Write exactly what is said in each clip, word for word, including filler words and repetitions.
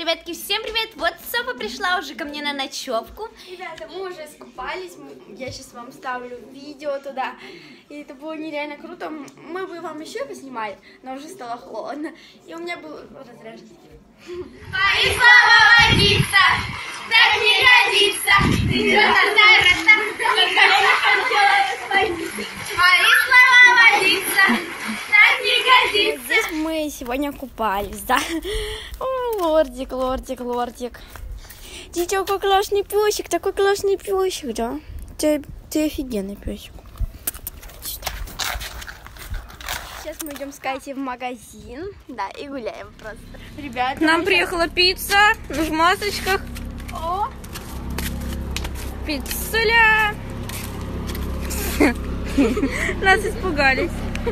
Ребятки, всем привет! Вот Софа пришла уже ко мне на ночевку. Ребята, мы уже искупались, я сейчас вам ставлю видео туда, и это было нереально круто. Мы бы вам еще поснимали, но уже стало холодно, и у меня был разряд. Твои слова водиться, так не годится. Ты что, Твои слова водиться, так не годится. Здесь мы сегодня купались, да? О, лордик, лордик, лордик. Дитя, какой классный песик, такой классный песик, да? Ты, ты офигенный песик. Сейчас мы идем с Катей в магазин, да, и гуляем просто. Ребята, К нам мы приехала пицца в масочках. О! Пиццуля. Нас испугались.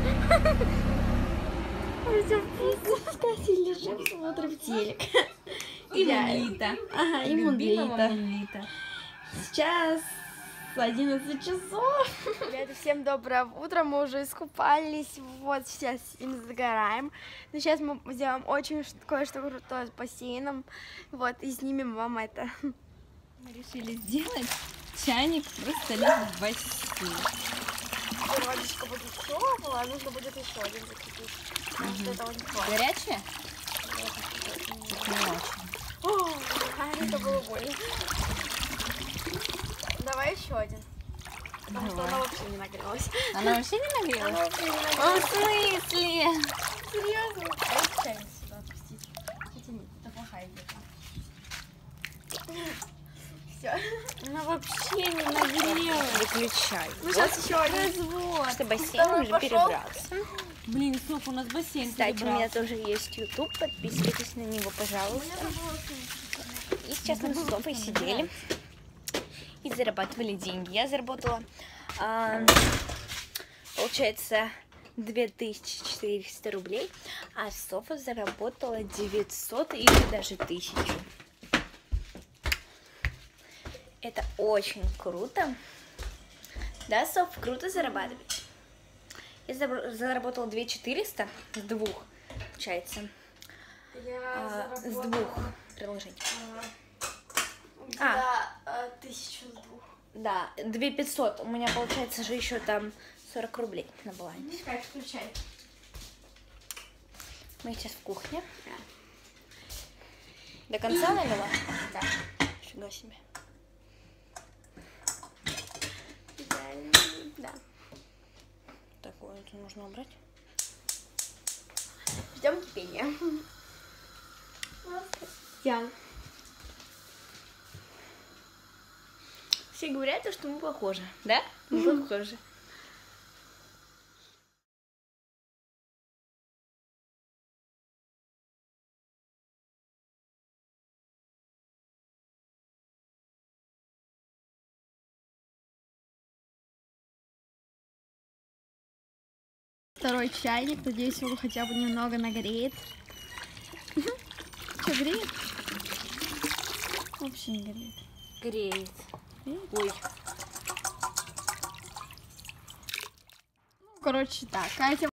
Мы с Катей лежим, смотрим телек. И Мунлита. Ага, и Любимого Мунлита. Мунлита. Сейчас одиннадцать часов. Ребята, всем доброе утро. Мы уже искупались. Вот сейчас им загораем. Но сейчас мы сделаем очень кое-что крутое с бассейном. Вот, и снимем вам это. Мы решили сделать чайник, просто лезть в бассейн. Водичка будет теплая, нужно будет еще один закипить. Угу. Это вот классно. Горячая? Не очень. О, это было больно. Давай еще один. Потому что она вообще не нагрелась. Она вообще не Она нагрелась? вообще не О, нагрелась. в смысле? Серьезно? Дай чайник сюда отпустить. Хотя нет, это плохая идея. Все. Она вообще не нагрелась. Выключай. Ну сейчас еще один. Развод. Что бассейн Второй уже пошел. перебрался. Блин, Соф, у нас бассейн Кстати, у меня тоже есть YouTube, подписывайтесь на него, пожалуйста. И сейчас мы с Софой сидели и зарабатывали деньги. Я заработала, а, получается, две тысячи четыреста рублей, а Софа заработала девятьсот или даже тысячу. Это очень круто. Да, Соф, круто зарабатывать. Я заработала две тысячи четыреста с двух, получается, Я а, с двух приложений. Да, тысячу с двух. Да, две тысячи пятьсот. У меня, получается, же еще там сорок рублей на балансе. Как включай. Мы сейчас в кухне. До конца налила? Да. Фига себе. Да. Такое это нужно убрать. Ждем кипения. Я. Все говорят, что мы похожи, да? Мы похожи. Второй чайник. Надеюсь, его хотя бы немного нагреет. Что, греет? Вообще не греет. Греет. Ой. Короче, так. Катя